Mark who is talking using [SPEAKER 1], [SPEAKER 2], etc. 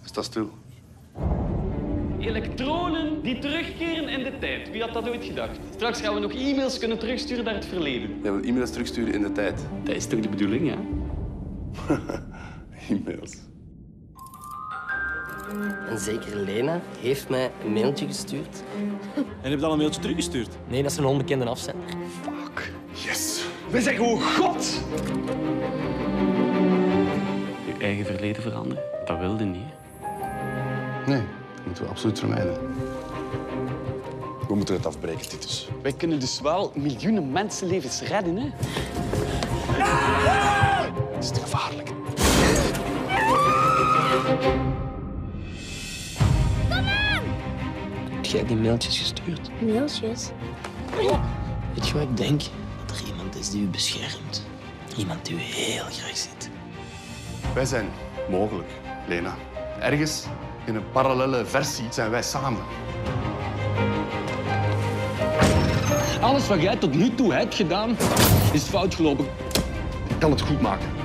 [SPEAKER 1] Sta stil.
[SPEAKER 2] Elektronen die terugkeren in de tijd. Wie had dat ooit gedacht? Straks gaan we nog e-mails kunnen terugsturen naar het verleden.
[SPEAKER 1] Jij wil e-mails terugsturen in de tijd.
[SPEAKER 2] Dat is toch de bedoeling, hè?
[SPEAKER 1] E-mails.
[SPEAKER 3] En zeker Lena heeft mij een mailtje gestuurd.
[SPEAKER 4] En heb je al een mailtje teruggestuurd?
[SPEAKER 3] Nee, dat is een onbekende afzender.
[SPEAKER 1] Yes.
[SPEAKER 2] We zijn gewoon God! Je eigen verleden veranderen, dat wilde niet.
[SPEAKER 1] Nee, dat moeten we absoluut vermijden.
[SPEAKER 5] We moeten het afbreken, Titus.
[SPEAKER 2] Wij kunnen dus wel miljoenen mensenlevens redden, hè?
[SPEAKER 5] Het is te gevaarlijk.
[SPEAKER 3] Heb jij die mailtjes gestuurd?
[SPEAKER 6] Mailtjes?
[SPEAKER 3] Weet je wat ik denk? Dat er iemand is die u beschermt. Iemand die u heel graag ziet.
[SPEAKER 1] Wij zijn mogelijk, Lena. Ergens in een parallelle versie zijn wij samen.
[SPEAKER 2] Alles wat jij tot nu toe hebt gedaan, is fout gelopen.
[SPEAKER 1] Ik kan het goed maken.